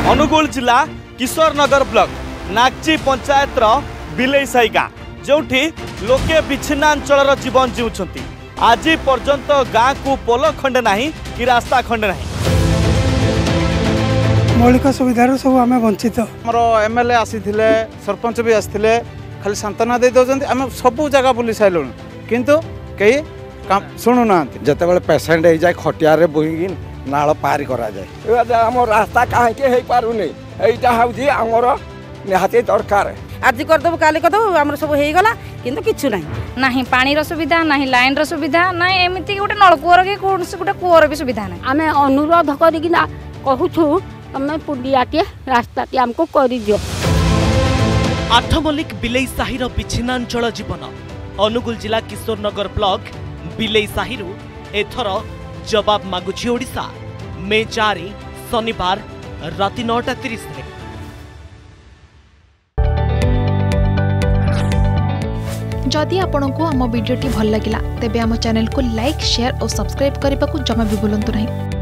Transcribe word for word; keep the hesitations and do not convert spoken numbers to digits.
अनुगुल जिला किशोरनगर ब्लॉक नागची पंचायत बिलेईसाही गाँ जो लोके विच्छिन्नांचल जीवन जीवुंट आज पर्यंत गाँ को पोल खंडे ना कि रास्ता खंडे ना मौलिक सुविधार सब आम वंचित आमर एमएलए आसी सरपंच भी आसते खाली सांत्वना दे दौरान आम सब जगह बुली सारूँ किंतु कई शुणुना जिते पेसेंट हो जाए खटियार बोईकी नाल पार करा जाए आम रास्ता कहीं हो पारे यहाँ आमर निहाती दरकार आज करदेव काली करदेव आम सब हो गला किंतु किछु नहीं नहीं पानी रो सुविधा नहीं लाइन रो सुविधा नहीं एमती गोटे नलकूर कि गोटे कूअर भी सुविधा नहीं आम अनुरोध करना कहूँ तुम पुलियाटे रास्ता आमको कर दियो। आठमल्लिक बिलेईसाही विच्छिन्नांचल जीवन अनुगुल जिला किशोरनगर ब्लॉक बिलेईसाही एथर जवाब मागुछि ओडिशा मे चार शनिवार राति नौटा तीस जदि आपंक आम भिडी भल लगा तेब आम चैनल को लाइक शेयर और सब्सक्राइब करने को जमा भी भूलु नहीं।